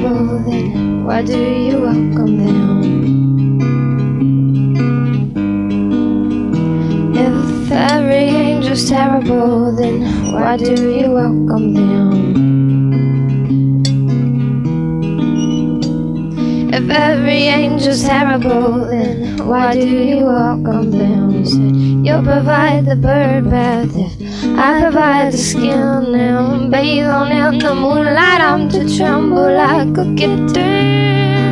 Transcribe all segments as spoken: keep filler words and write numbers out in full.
terrible, then why do you welcome them? If every angel's terrible, then why do you welcome them? If every angel's terrible, then why do you welcome them? You said you'll provide the bird bath if I provide the skin, and bathe on in the moonlight. I'm to tremble like a kitten.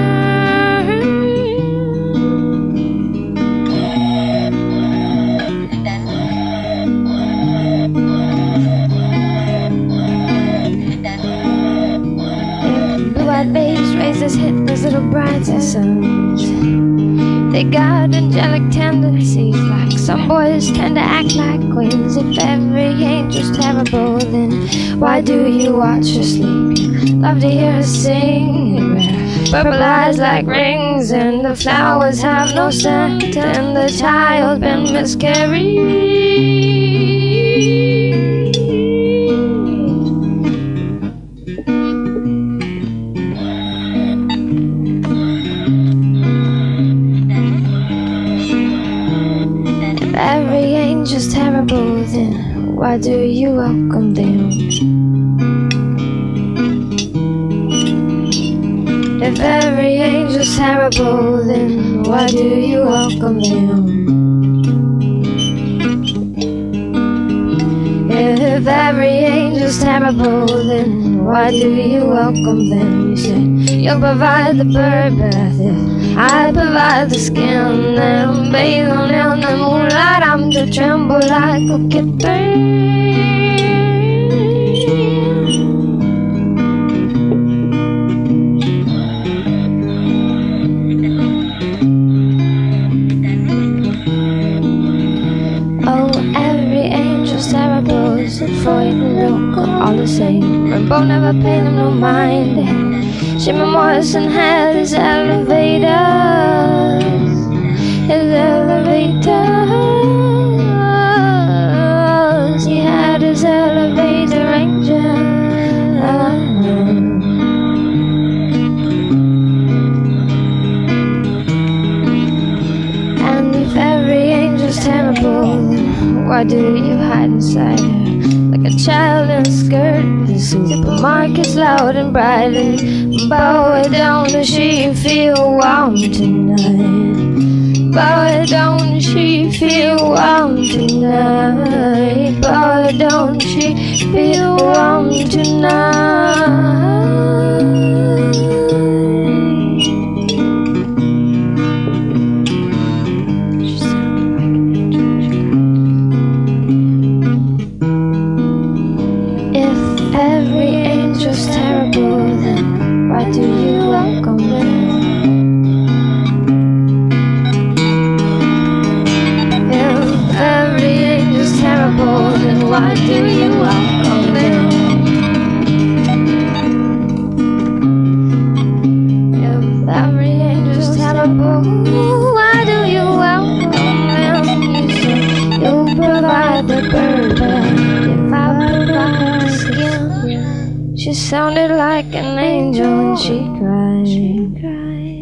Blue-eyed babes raise his hit those little brides and sons. They got angelic tendencies, like some boys tend to act like queens. If every angel's terrible, then why do you watch her sleep? Love to hear her sing. You wear purple eyes like rings, and the flowers have no scent, and the child's been miscarried. Every angel's terrible, then why do you welcome them? If every angel's terrible, then why do you welcome them? If every angel's terrible, then why do you welcome them? You said you'll provide the bird bath if I provide the skin, and bathe on in the moonlight. I'm to tremble like a kitten. Oh, every angel's terrible, so Freud and Luke are all the same. Rimbaud never paid them no mind. Jim Morrison had his elevators, his elevators. He had his elevator angel. And if every angel's terrible, why do you hide inside her like a child in a skirt? The supermarket's loud and bright, and boy, don't she feel warm tonight? Boy, don't she feel warm tonight? Boy, don't she feel warm tonight? Every angel's terrible, then why do you welcome them? If every angel's terrible, then why do you welcome them? If every angel's terrible, why do you welcome them? You say you'll provide the bird bath if I provide the skin. She sounded like an angel when she cried. She cried.